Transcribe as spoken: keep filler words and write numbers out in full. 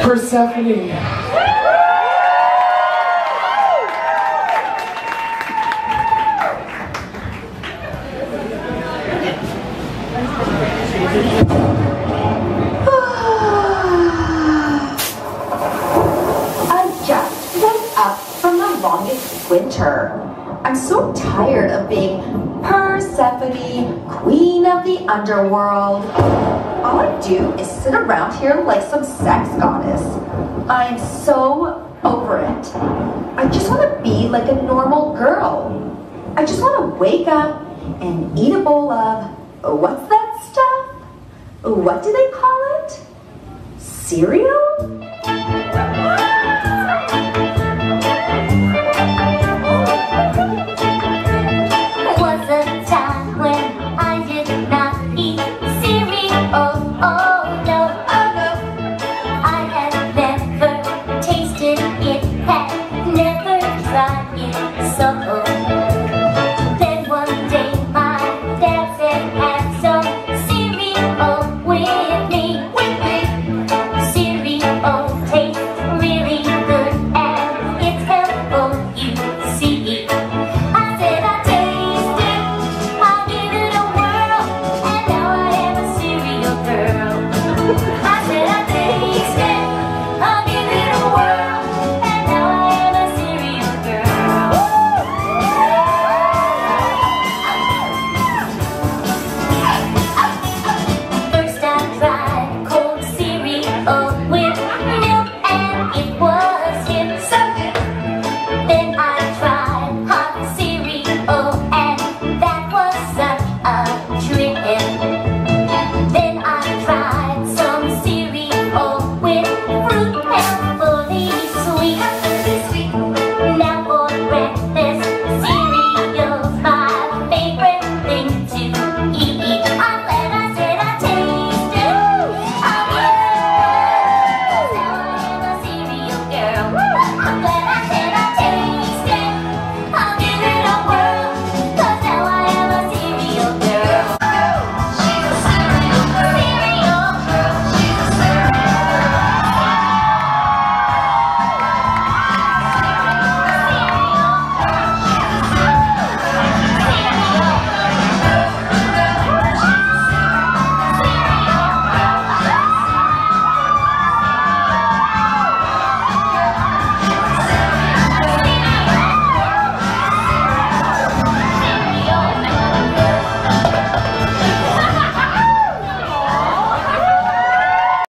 Persephone. I just woke up from the longest winter. I'm so tired of being Persephone, queen of the underworld. All I do is sit around here like some sex goddess. I'm so over it. I just want to be like a normal girl. I just want to wake up and eat a bowl of, what's that stuff? What do they call it? Cereal?